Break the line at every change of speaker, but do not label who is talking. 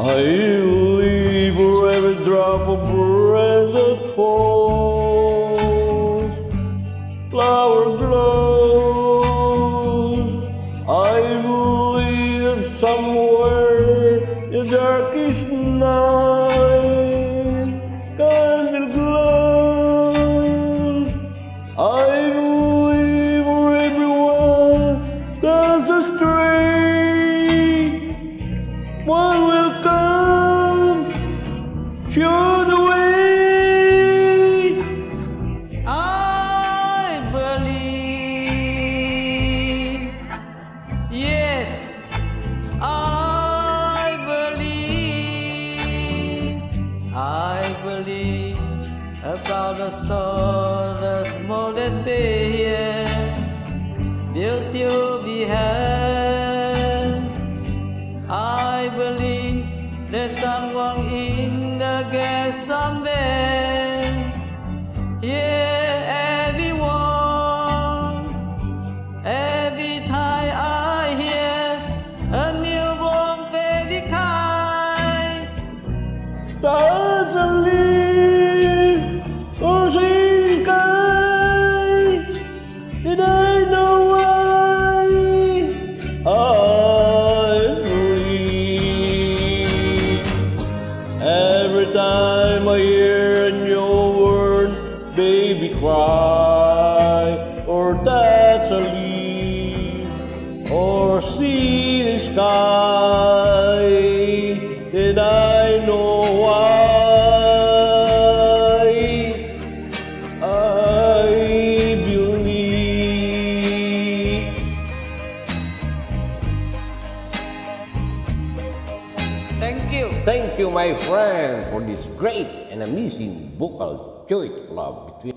I believe for every drop of breath that falls, flower blows. I believe that somewhere in the darkest night, candle glows. I believe for everyone that's astray, one will come, show the way.
I believe, yes, I believe about the stars, the smallest day, beauty behind. I believe there's someone in the gate someday. Yeah, everyone, every time I hear a newborn baby cry,
Stars and leaves, or sea sky, did I know why? I believe every time I hear a newborn baby cry, or touch a leaf, or see the sky, then I know why. I believe.
thank you.
Thank you, my friend, for this great and amazing vocal duet love between